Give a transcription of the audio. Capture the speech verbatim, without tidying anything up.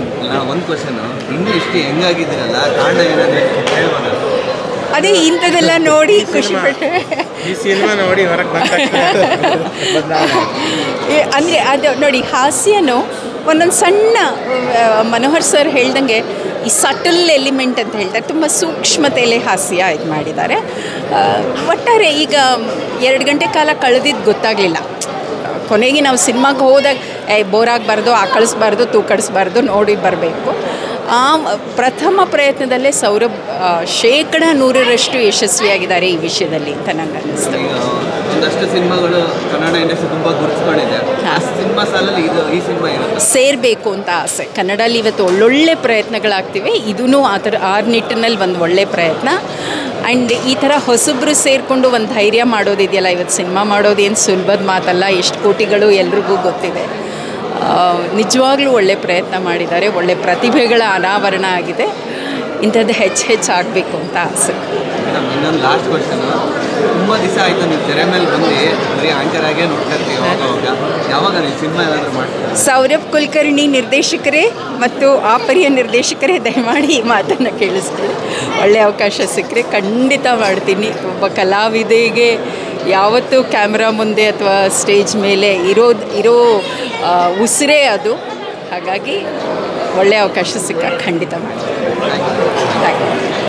Madam ಒಂದು question, ಇನ್ನೂ ಇಷ್ಟು ಹೆಂಗಾಗಿದ್ದೀರಲ್ಲ ಕಾರಣ ಏನಾದ್ರೆ ಹೇಳ್ಬೋದ? ಅದೇ ಇಂಥದ್ದೆಲ್ಲ ನೋಡಿ ಖುಷಿ ಪಟ್ಟೆ. ಈ ಸಿನಿಮಾ ನೋಡಿ ಹೊರಗೆ ಬಂದ ಅಂದರೆ ಅದು ನೋಡಿ, ಹಾಸ್ಯನೂ ಒಂದೊಂದು ಸಣ್ಣ ಮನೋಹರ್ ಸರ್ ಹೇಳ್ದಂಗೆ ಈ ಸಟಲ್ ಎಲಿಮೆಂಟ್ ಅಂತ ಹೇಳ್ತಾರೆ, ತುಂಬ ಸೂಕ್ಷ್ಮತೆಯಲ್ಲಿ ಹಾಸ್ಯ ಇದು ಮಾಡಿದ್ದಾರೆ. ಒಟ್ಟಾರೆ ಈಗ ಎರಡು ಗಂಟೆ ಕಾಲ ಕಳೆದಿದ್ದು ಗೊತ್ತಾಗಲಿಲ್ಲ. ಕೊನೆಗೆ ನಾವು ಸಿನಿಮಾಗೆ ಹೋದಾಗ ಏ ಬೋರ್ ಆಗಬಾರ್ದು, ಆ ಕಳಿಸ್ಬಾರ್ದು, ತೂ ಕಳಿಸ್ಬಾರ್ದು, ನೋಡಿ ಬರಬೇಕು. ಆ ಪ್ರಥಮ ಪ್ರಯತ್ನದಲ್ಲೇ ಸೌರಭ್ ಶೇಕಡ ನೂರರಷ್ಟು ಯಶಸ್ವಿಯಾಗಿದ್ದಾರೆ ಈ ವಿಷಯದಲ್ಲಿ ಅಂತ ನಂಗೆ ಅನ್ನಿಸ್ತು. ಒಂದಷ್ಟು ಸಿನಿಮಾಗಳು ಕನ್ನಡ ಇಂಡಸ್ಟ್ರಿ ತುಂಬ ಗುರುತಿಸ್ಕೊಂಡಿದೆ. ಆ ಸಿನಿಮಾ ಸಾಲಲ್ಲಿ ಇದು ಈ ಸಿನಿಮಾ ಇರುತ್ತೆ ಸೇರಬೇಕು ಅಂತ ಆಸೆ. ಕನ್ನಡಲ್ಲಿ ಇವತ್ತು ಒಳ್ಳೊಳ್ಳೆ ಪ್ರಯತ್ನಗಳಾಗ್ತಿವೆ, ಇದೂ ಆ ಥರ ಆ ನಿಟ್ಟಿನಲ್ಲಿ ಒಂದು ಒಳ್ಳೆ ಪ್ರಯತ್ನ. ಆ್ಯಂಡ್ ಈ ಥರ ಹೊಸಬ್ರು ಸೇರಿಕೊಂಡು ಒಂದು ಧೈರ್ಯ ಮಾಡೋದಿದೆಯಲ್ಲ, ಇವತ್ತು ಸಿನಿಮಾ ಮಾಡೋದೇನು ಸುಲಭದ ಮಾತಲ್ಲ, ಎಷ್ಟು ಕೋಟಿಗಳು ಎಲ್ರಿಗೂ ಗೊತ್ತಿದೆ. ನಿಜವಾಗ್ಲೂ ಒಳ್ಳೆ ಪ್ರಯತ್ನ ಮಾಡಿದ್ದಾರೆ, ಒಳ್ಳೆ ಪ್ರತಿಭೆಗಳ ಅನಾವರಣ ಆಗಿದೆ. ಇಂಥದ್ದು ಹೆಚ್ಚು ಹೆಚ್ಚು ಆಗಬೇಕು ಅಂತ ಆಸೆ. ಇನ್ನೊಂದು ಲಾಸ್ಟ್ ಕ್ವಶನ್, ತುಂಬ ದಿವಸ ಆಯಿತು ನೀವು ತೆರೆ ಮೇಲೆ ಬಂದು ಬರೀ ಆಂಕರ್ ಆಗೇ ನೋಡ್ತಾ ಇರ್ತೀವಿ, ಯಾವಾಗ ಯಾವಾಗ ನೀವು ಸಿನಿಮಾ ಏನಾದರೂ ಮಾಡ್ತೀರಾ? ಸೌರಭ್ ಕುಲಕರ್ಣಿ ನಿರ್ದೇಶಕರೇ ಮತ್ತು ಆಪರಿಯ ನಿರ್ದೇಶಕರೇ ದಯಮಾಡಿ ಈ ಮಾತನ್ನು ಕೇಳಿಸ್ಕೊಳ್ಳಿ. ಒಳ್ಳೆಯ ಅವಕಾಶ ಸಿಕ್ಕರೆ ಖಂಡಿತ ಮಾಡ್ತೀನಿ. ಒಬ್ಬ ಕಲಾವಿದೆಗೆ ಯಾವತ್ತೂ ಕ್ಯಾಮ್ರಾ ಮುಂದೆ ಅಥವಾ ಸ್ಟೇಜ್ ಮೇಲೆ ಇರೋದು ಇರೋ ಉಸಿರೇ ಅದು. ಹಾಗಾಗಿ ಒಳ್ಳೆಯ ಅವಕಾಶ ಸಿಕ್ಕ ಖಂಡಿತ ಮಾಡ್ತೀನಿ.